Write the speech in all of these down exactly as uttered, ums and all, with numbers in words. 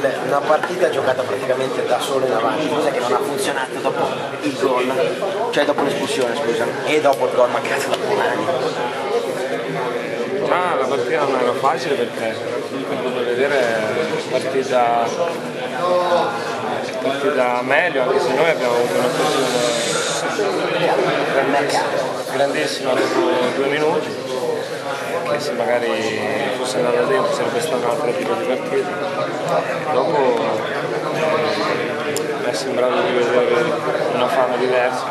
una partita giocata praticamente da solo in avanti, cos'è che non ha funzionato dopo il gol, cioè dopo l'espulsione scusa, e dopo il gol mancato da Polani? Ah, la partita non era facile perché come vedere partita partita meglio, anche se noi abbiamo avuto un'occasione grandissima dopo due minuti, che se magari fosse andata dentro sarebbe stato un altro tipo di partita. Dopo mi è sembrato di vedere una fama diversa.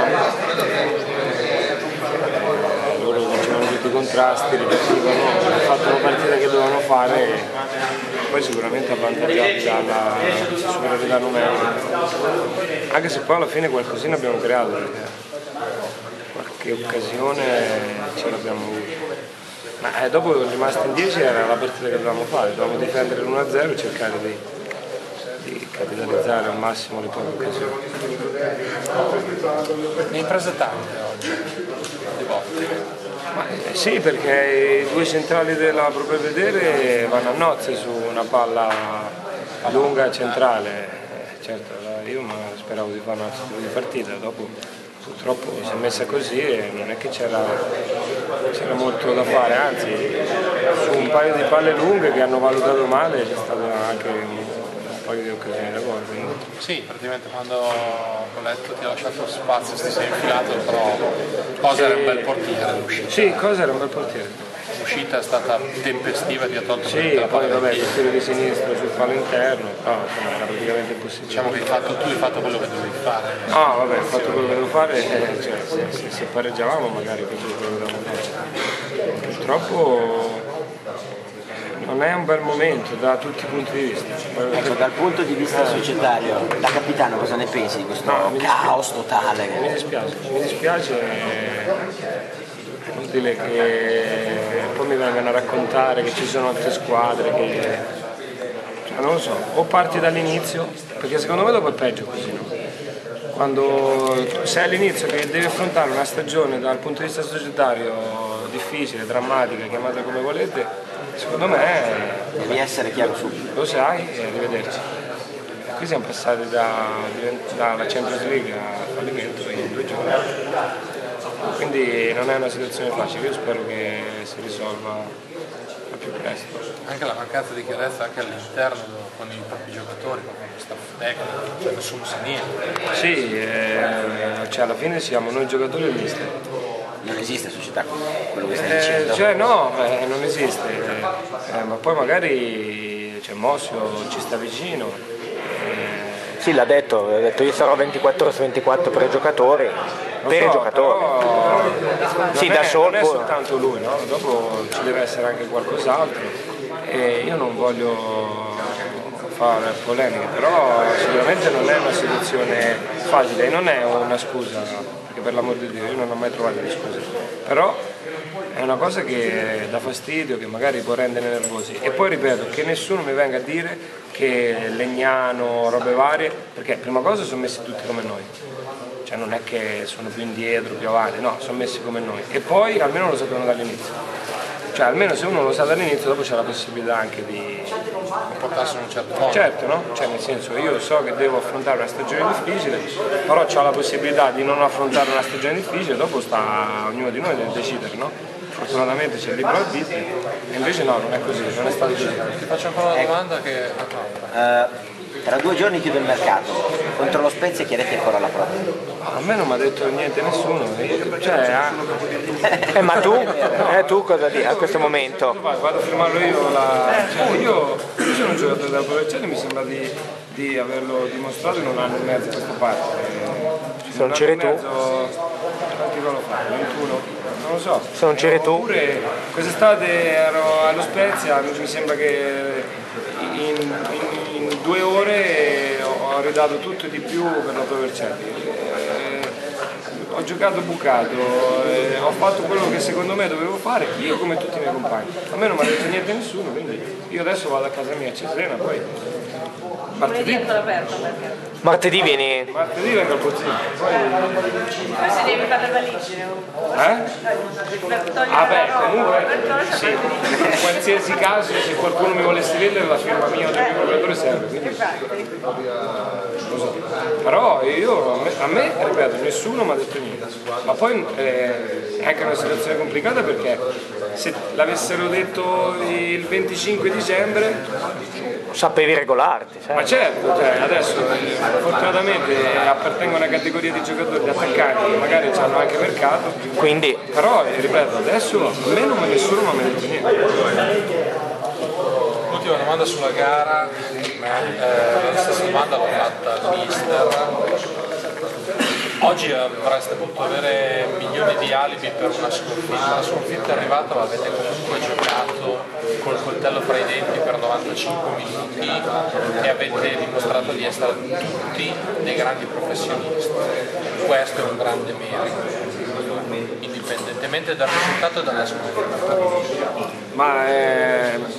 Loro facevano tutti i contrasti, ripartivano, hanno fatto una partita che dovevano fare e poi sicuramente avvantaggiati dalla superiorità numerica. Anche se poi alla fine qualcosina abbiamo creato, perché qualche occasione ce l'abbiamo avuta. Ma eh, dopo rimasti in dieci era la partita che dovevamo fare, dovevamo difendere l'uno a zero e cercare di, di capitalizzare al massimo le poche occasioni. Ne hai prese tante oggi, di volte? Ma, eh, sì, perché i due centrali della propria vedere vanno a nozze su una palla lunga centrale. Eh, certo, io speravo di fare un altro tipo di partita, dopo purtroppo si è messa così e non è che c'era molto da fare, anzi su un paio di palle lunghe che hanno valutato male c'è stato anche un, un paio di occasioni da gol. Sì, praticamente quando ho letto ti ha lasciato spazio, ti sei infilato, però Cosa sì. Era un bel portiere l'uscita. Sì, Cosa era un bel portiere. L'uscita è stata tempestiva, ti ha tolto sì, la poi vabbè, il tiro di sinistra sul palo interno, però insomma, era praticamente impossibile. Diciamo che hai fatto, tu hai fatto quello che dovevi fare. No, vabbè, ho fatto quello che dovevo fare, eh, cioè, se, se, se pareggiavamo magari facevo quello che dovevamo fare. Purtroppo non è un bel momento da tutti i punti di vista. Ecco, dal punto di vista societario, da capitano cosa ne pensi di questo no, caos totale? Mi dispiace, mi dispiace, è inutile che poi mi vengano a raccontare che ci sono altre squadre che, cioè, non lo so, o parti dall'inizio, perché secondo me dopo è peggio così, no? Quando sei all'inizio che devi affrontare una stagione dal punto di vista societario difficile, drammatica, chiamata come volete, secondo me devi essere chiaro subito. Lo sai e arrivederci. Qui siamo passati dalla Champions League al fallimento in due giorni. Quindi non è una situazione facile, io spero che si risolva al più presto. Anche la mancanza di chiarezza anche all'interno con i propri giocatori, con lo staff tecnico, cioè nessuno sa niente. Sì, eh, cioè alla fine siamo noi giocatori e il mister. Non esiste società quello che stai eh, dicendo? Cioè no, eh, non esiste, eh, ma poi magari cioè, Mossio ci sta vicino. Eh. Sì, l'ha detto, ha detto io sarò ventiquattro su ventiquattro per i giocatori, Lo per so, i giocatori. Sì, non da è, solo. Non è soltanto lui, no? Dopo ci deve essere anche qualcos'altro e io non voglio fare polemiche, però sicuramente non è una situazione facile e non è una scusa, perché per l'amor di Dio io non ho mai trovato le scuse, però è una cosa che dà fastidio, che magari può rendere nervosi e poi ripeto che nessuno mi venga a dire che Legnano, robe varie, perché prima cosa sono messi tutti come noi, cioè non è che sono più indietro, più avanti, no, sono messi come noi e poi almeno lo sapevano dall'inizio. Cioè almeno se uno lo sa dall'inizio dopo c'è la possibilità anche di comportarsi in un certo modo. Certo, no? Cioè nel senso io so che devo affrontare una stagione difficile, però ho la possibilità di non affrontare una stagione difficile, dopo sta a ognuno di noi nel decidere, no? Fortunatamente c'è il libero arbitrio e invece no, non è così, non è stato così. Ti faccio ancora una domanda che... Uh, tra due giorni chiude il mercato, contro lo Spezia chiedete ancora la prova? A me non mi ha detto niente nessuno, cioè, ah... eh, ma tu? Eh, tu cosa dici a questo momento? Vado a firmarlo io, la... cioè, io, io sono un giocatore della Provinciale, mi sembra di, di averlo dimostrato in un anno e mezzo a questa parte. Se non c'eri tu? Quanti gol ho fatto? ventuno? Non lo so. Se non c'eri tu? Oppure quest'estate ero allo Spezia, mi sembra che in, in in due ore ho ridato tutto e di più per la Provercelli. ho giocato bucato, eh, ho fatto quello che secondo me dovevo fare, io come tutti i miei compagni. A me non mi ha detto niente nessuno, quindi io adesso vado a casa mia a Cesena, poi martedì, Martedì vieni... martedì vengo al Pozzino. Poi... Poi si devi fare le valigie, Eh? per togliere Ah beh, la roba. comunque, Per togliere sì, in qualsiasi caso se qualcuno mi volesse vendere la firma mia o del mio procuratore serve, quindi lo so. Però io, a me, a me, ripeto, nessuno mi ha detto niente, ma poi eh, è anche una situazione complicata perché se l'avessero detto il venticinque dicembre, Sapevi regolarti, sai? ma certo, cioè, adesso eh, fortunatamente appartengo a una categoria di giocatori attaccanti che magari hanno anche mercato, Quindi però eh, ripeto, adesso a me non nessuno mi ha detto niente. L'ultima domanda sulla gara, eh, la stessa domanda l'ho fatta al mister. Oggi avreste potuto avere milioni di alibi per una sconfitta, la sconfitta è arrivata ma avete comunque giocato col coltello fra i denti per novantacinque minuti e avete dimostrato di essere tutti dei grandi professionisti. Questo è un grande merito, indipendentemente dal risultato e dalla sconfitta. Ma eh,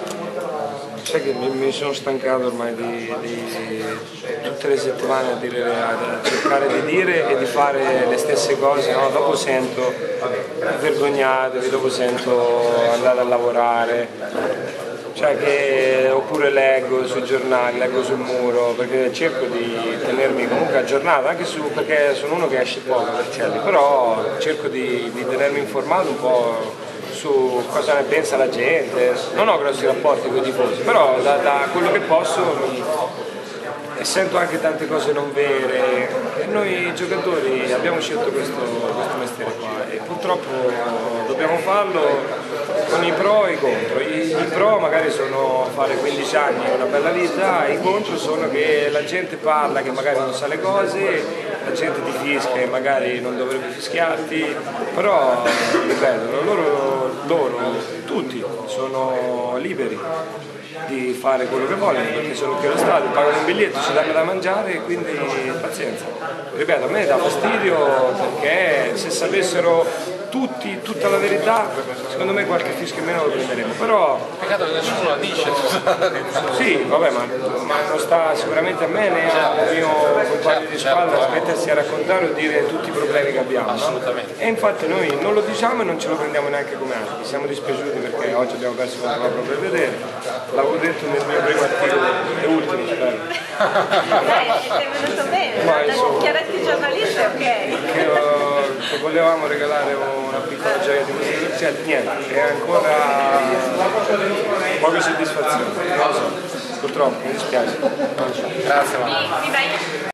sai che mi, mi sono stancato ormai di, di tutte le settimane a, dire, a cercare di dire e di fare le stesse cose, no? Dopo sento vergognatevi, dopo sento andate a lavorare, cioè che, oppure leggo sui giornali, leggo sul muro, perché cerco di tenermi comunque aggiornato, anche su, perché sono uno che esce poco per Celli, però cerco di, di tenermi informato un po' su cosa ne pensa la gente. Non ho grossi rapporti con i tifosi, però da, da quello che posso mi, e sento anche tante cose non vere e noi giocatori abbiamo scelto questo, questo mestiere qua e purtroppo dobbiamo farlo con i pro e i contro. I, i pro magari sono fare quindici anni e una bella vita, i contro sono che la gente parla che magari non sa le cose, la gente ti fischia e magari non dovrebbe fischiarti, però ripeto, loro, loro tutti sono liberi di fare quello che vogliono perché sono qui allo stadio, pagano un biglietto, ci danno da mangiare e quindi pazienza. Ripeto, a me dà fastidio perché se sapessero tutti tutta la verità, secondo me qualche fischio in meno lo prenderemo, però... Peccato che nessuno la dice. Sì, vabbè, ma, ma non sta sicuramente a me né al mio compagno di squadra mettersi a raccontare o dire tutti i problemi che abbiamo. Assolutamente. No? E infatti noi non lo diciamo e non ce lo prendiamo neanche come altri, siamo dispiaciuti perché oggi abbiamo perso contro la propria vedere, l'avevo detto nel mio primo articolo e ultimo spero. Dai, ti è venuto bene, Ma, da insomma, dichiarati giornalisti, ok. Che, uh, che volevamo regalare una piccola gioia di musica, cioè, niente, è ancora poche soddisfazioni, non lo so, purtroppo mi dispiace. Grazie, Manuel. Viva